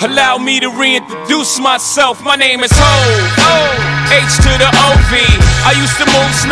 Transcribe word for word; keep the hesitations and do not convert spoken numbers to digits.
Allow me to reintroduce myself. My name is Ho, H to the O V. I used to move